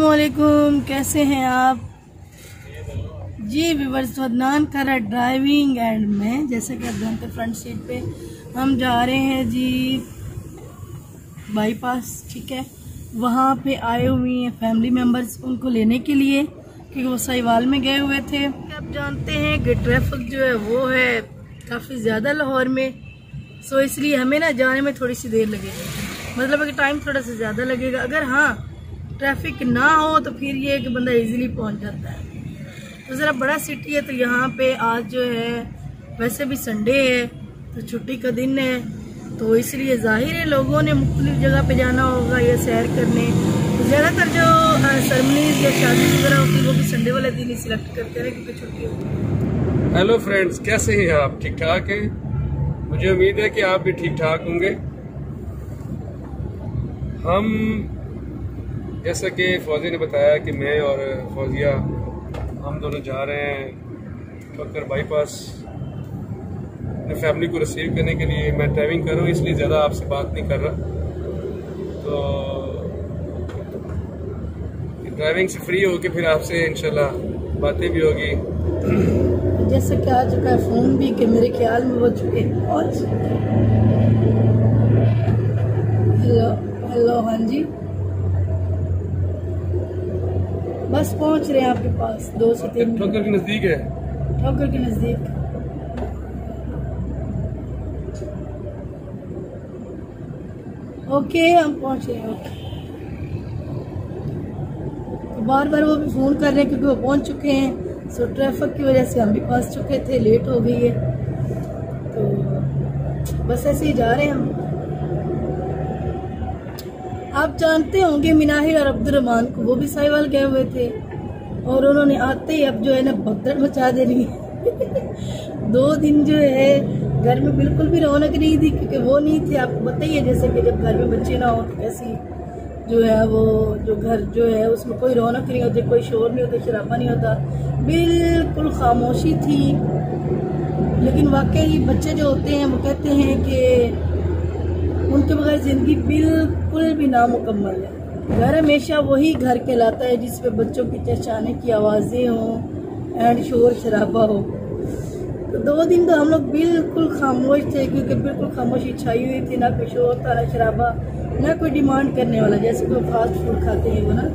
अस्सलामुअलैकुम, कैसे हैं आप जी। व्यूअर्स, अदनान कर रहा ड्राइविंग एंड में, जैसे कि आप जानते हैं फ्रंट सीट पे हम जा रहे हैं जी बाईपास। ठीक है, वहाँ पे आए हुए हैं फैमिली मेम्बर्स उनको लेने के लिए, क्योंकि वो साहिवाल में गए हुए थे। आप जानते हैं कि ट्रैफिक जो है वो है काफ़ी ज़्यादा लाहौर में, सो इसलिए हमें ना जाने में थोड़ी सी देर लगेगी, मतलब कि टाइम थोड़ा सा ज़्यादा लगेगा। अगर हाँ ट्रैफिक ना हो तो फिर ये कि बंदा इजीली पहुंच जाता है। तो ज़रा बड़ा सिटी है, तो यहाँ पे आज जो है वैसे भी संडे है तो छुट्टी का दिन है, तो इसलिए जाहिर है लोगों ने मुख्तलिफ जगह पे जाना होगा या सैर करने। तो ज़्यादातर जो सेरेमनीज या शादी वगैरह होती है वो भी संडे वाले दिन ही सिलेक्ट करते हैं क्योंकि छुट्टी होती है। हेलो फ्रेंड्स, कैसे हैं आप? ठीक ठाक हैं? मुझे उम्मीद है कि आप भी ठीक ठाक होंगे। हम जैसा कि फौजी ने बताया कि मैं और फौजिया हम दोनों जा रहे हैं ठोकर बाईपास अपने फैमिली को रिसीव करने के लिए। मैं ड्राइविंग कर रहा हूँ इसलिए ज़्यादा आपसे बात नहीं कर रहा, तो ड्राइविंग से फ्री होके फिर आपसे इंशाल्लाह बातें भी होगी। जैसे कि आ चुका है फ़ोन भी कि मेरे ख्याल में हो चुके हैं। और हेलो हेलो, हाँ जी, बस पहुंच रहे हैं आपके पास 2 से 3 मिनट। ठोकर के नज़दीक है, ठोकर के नज़दीक। ओके, हम पहुंच रहे हैं। ओके, तो बार बार वो भी फ़ोन कर रहे हैं क्योंकि वो पहुंच चुके हैं। सो ट्रैफिक की वजह से हम भी फंस चुके थे, लेट हो गई है, तो बस ऐसे ही जा रहे हैं हम। आप जानते होंगे मिनाहिर और अब्दुर्रहमान को, वो भी साहिवाल गए हुए थे और उन्होंने आते ही अब जो है ना भगदड़ मचा देनी है। 2 दिन जो है घर में बिल्कुल भी रौनक नहीं थी क्योंकि वो नहीं थे। आपको बताइए जैसे कि जब घर में बच्चे ना हो तो कैसी जो है वो जो घर जो है उसमें कोई रौनक नहीं होती, कोई शोर नहीं होता, शराबा नहीं होता, बिल्कुल खामोशी थी। लेकिन वाकई बच्चे जो होते हैं वो कहते हैं कि उनके बगैर जिंदगी बिल्कुल भी नामुकम्मल है। घर हमेशा वही घर कहलाता है जिसमें बच्चों की चहचहाने की आवाज़ें हों एंड शोर शराबा हो। तो 2 दिन तो हम लोग बिल्कुल खामोश थे क्योंकि बिल्कुल खामोशी छाई हुई थी, ना कोई शोर था, ना शराबा, ना कोई डिमांड करने वाला, जैसे कोई फास्ट फूड खाते हैं वो ना।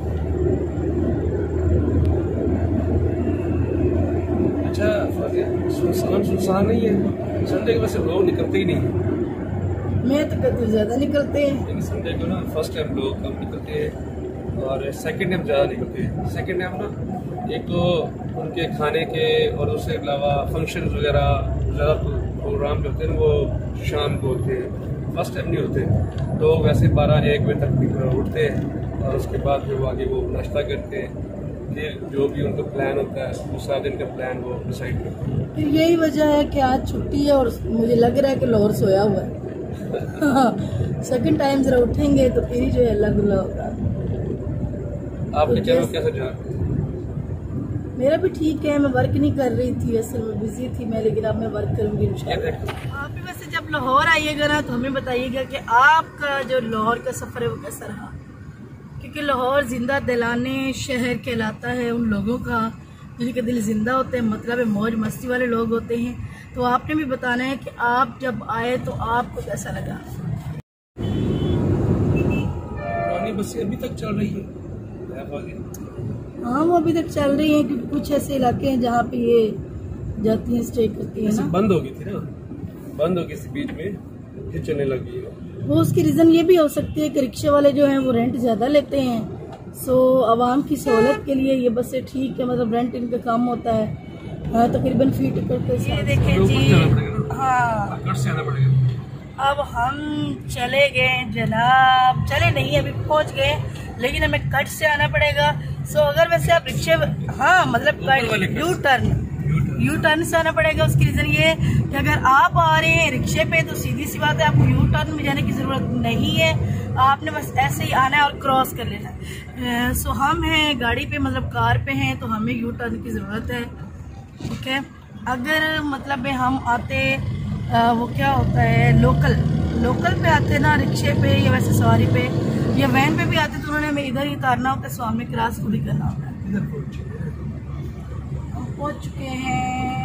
अच्छा, सुनसान नहीं है संडे के वैसे लोग निकलते ही नहीं। मैं तो कहती हूँ ज़्यादा निकलते हैं, लेकिन संडे को ना फर्स्ट टाइम लोग कम निकलते हैं और सेकंड टाइम ज़्यादा निकलते हैं। सेकंड टाइम ना एक तो उनके खाने के और उसके अलावा फंक्शन वगैरह ज़्यादा प्रोग्राम जो होते हैं वो शाम को होते हैं, फर्स्ट टाइम नहीं होते। तो वैसे 12-1 बजे तक उठते हैं और उसके बाद फिर वो आगे वो नाश्ता करते हैं, फिर जो भी उनका प्लान होता है उस दिन का प्लान वो डिसाइड करते हैं। फिर यही वजह है कि आज छुट्टी है और मुझे लग रहा है कि लाहौर सोया हुआ है। सेकंड टाइम जरा उठेंगे तो फिर ही जो है अल्लाह गुल्ला होगा। आपके तो चैनल कैसा जा? मेरा भी ठीक है, मैं वर्क नहीं कर रही थी, असल में बिजी थी मैं, लेकिन अब मैं वर्क करूंगी इंशाल्लाह। आप भी वैसे जब लाहौर आइएगा ना तो हमें बताइएगा कि आपका जो लाहौर का सफर है वो कैसा रहा, क्योंकि लाहौर जिंदा दिलाने शहर कहलाता है उन लोगों का जिनके दिल जिंदा होते हैं, मतलब मौज मस्ती वाले लोग होते हैं। तो आपने भी बताना है कि आप जब आए तो आपको कैसा लगा। पुरानी बसें अभी तक चल रही है? हाँ, वो अभी तक चल रही हैं क्योंकि कुछ ऐसे इलाके हैं जहाँ पे ये जाती हैं, स्टे करती हैं ना। बंद हो गई थी ना, बंद हो गई थी बीच में, फिर चलने लगी है। वो उसकी रीज़न ये भी हो सकती है कि रिक्शे वाले जो हैं वो रेंट ज़्यादा लेते हैं। सो आवाम की सहूलत के लिए ये बसें ठीक है, मतलब रेंट इनका कम होता है। हाँ, तकरीबन फीट करके ये देखें जी। हाँ, अब हम चले गए जनाब, चले नहीं अभी पहुंच गए, लेकिन हमें कट से आना पड़ेगा। सो अगर वैसे आप रिक्शे, हाँ मतलब यू टर्न से आना पड़ेगा। उसकी रीज़न ये है कि अगर आप आ रहे हैं रिक्शे पे तो सीधी सी बात है आपको यू टर्न में जाने की ज़रूरत नहीं है, आपने बस ऐसे ही आना है और क्रॉस कर लेना है। सो हम हैं गाड़ी पे, मतलब कार पे हैं, तो हमें यू टर्न की ज़रूरत है। ठीक है, अगर मतलब हम आते वो क्या होता है लोकल पे आते ना रिक्शे पे या वैसे सवारी पे, ये वैन पे भी आते तो उन्होंने हमें इधर ही उतारना होता है, स्वामी क्रॉस खुद ही करना होता है। इधर पहुंच चुके हैं, हम पहुंच चुके हैं।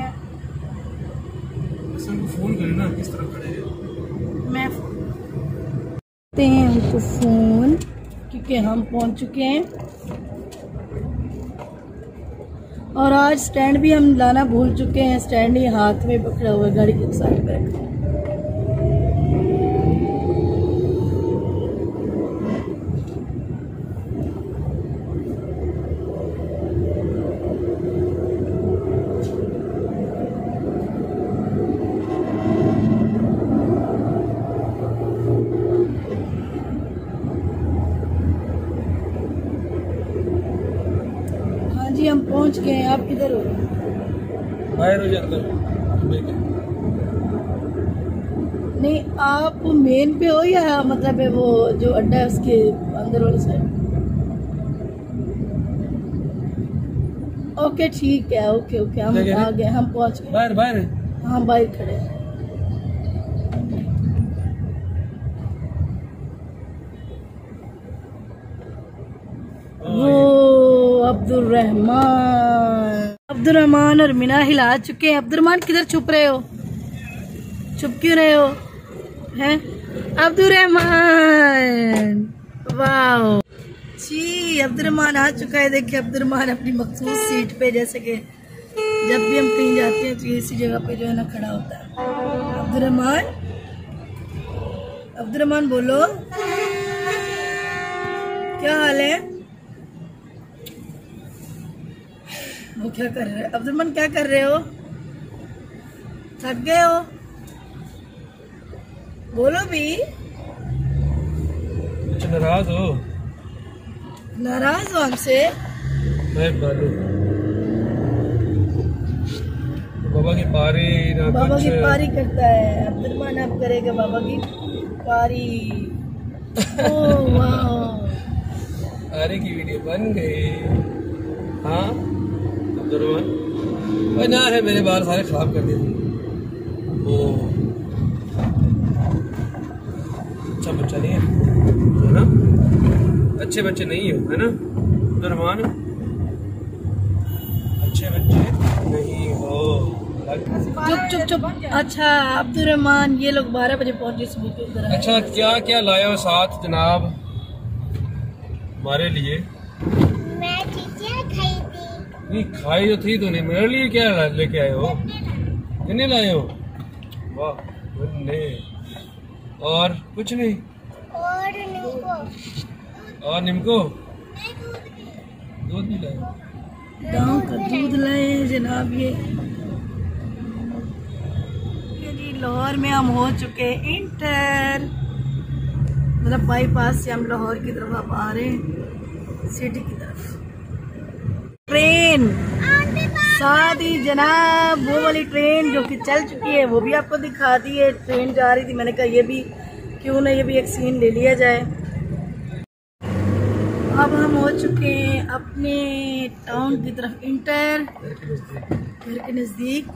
को फोन करें ना, किस तरह खड़े हैं। मैं करते हैं हमको फोन, क्योंकि हम पहुंच चुके हैं। और आज स्टैंड भी हम लाना भूल चुके हैं। स्टैंड ही हाथ में पकड़ा हुआ है, गाड़ी के साइड पे रखा। हम पहुंच गए हैं। आप किधर हो? बाहर हो अंदर नहीं, आप मेन पे हो या मतलब है वो जो अड्डा है उसके अंदर वाली साइड? ओके ठीक है, ओके ओके, हम आ गए, हम पहुंच गए। बाहर बाहर हाँ बाहर खड़े हैं। वो अब्दुर्रहमान और मीना हिला चुके हैं। अब्दुर्रहमान किधर छुप रहे हो? छुप क्यों रहे हो? हैं अब्दुर्रहमान? वाह जी, अब्दुर्रहमान आ चुका है। देखिए अब्दुर्रहमान अपनी मखसूस सीट पे, जैसे कि जब भी हम कहीं जाते हैं तो इसी जगह पे जो है ना खड़ा होता है। अब्दुर्रहमान, अब्दुर्रहमान बोलो, क्या हाल है? वो क्या कर रहे हो? अब्दुर्रहमान क्या कर रहे हो? थक गए हो? बोलो भी। कुछ नाराज हो? नाराज हो हमसे? मैं बालू बाबा की पारी ना, बाबा की पारी करता है अब्दुर्रहमान। अब करेगा बाबा की पारी। ओह वाह, पारी की वीडियो बन गई। हाँ अब्दुर्रहमान ना है, मेरे बाल सारे खराब कर दिए। ओ अच्छा बच्चा नहीं है ना, अच्छे बच्चे नहीं हो, है ना अब्दुर्रहमान? अच्छे बच्चे नहीं हो। चुप चुप चुप। अच्छा अब्दुर्रहमान, ये लोग 12 बजे पहुंचे सुबह के उधर। अच्छा क्या क्या लाया हो साथ जनाब हमारे लिए? मैं चीज़ें खाई थी। नहीं खाई तो थी तूने, मेरे लिए क्या लेके आए हो? कितने लाए हो? वाह ने। और कुछ नहीं? और निम्को दूध भी लाए? गांव का दूध लाए हैं जनाब। ये जी लाहौर में हम हो चुके हैं इंटर, मतलब बाईपास से हम लाहौर की तरफ अब आ रहे हैं, सिटी की तरफ। ट्रेन साथ ही जनाब, वो वाली ट्रेन जो कि चल चुकी है वो भी आपको दिखा दी है। ट्रेन जा रही थी, मैंने कहा ये भी क्यों ना ये भी एक सीन ले लिया जाए। अब हम हो चुके हैं अपने टाउन की तरफ इंटर, घर के नज़दीक।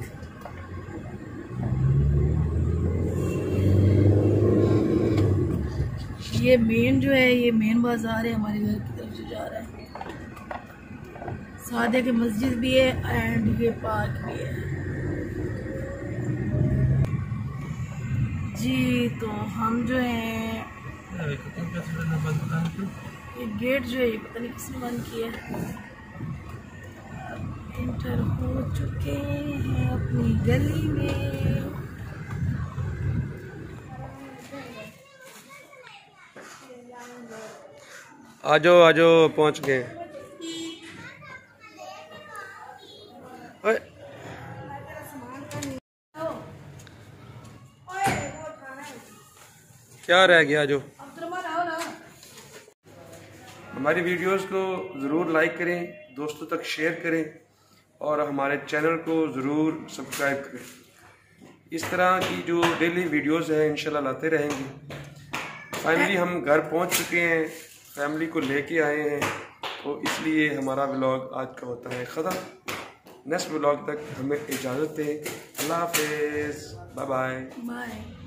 ये मेन जो है, ये मेन बाजार है हमारे घर की तरफ से जा रहा है। सादे की मस्जिद भी है एंड ये पार्क भी है जी। तो हम जो है ये गेट जो है ये पता नहीं किसने बंद किया। इंटर हो चुके हैं अपनी गली में। आजो आजो पहुंच गए। क्या रह गया? जो हमारी वीडियोस को ज़रूर लाइक करें, दोस्तों तक शेयर करें और हमारे चैनल को ज़रूर सब्सक्राइब करें। इस तरह की जो डेली वीडियोस हैं इंशाल्लाह लाते रहेंगे। फाइनली हम घर पहुंच चुके हैं, फैमिली को लेके आए हैं, तो इसलिए हमारा व्लॉग आज का होता है ख़त्म। नेक्स्ट व्लॉग तक हमें इजाज़त दें। अल्लाह हाफिज़, बाय बाय।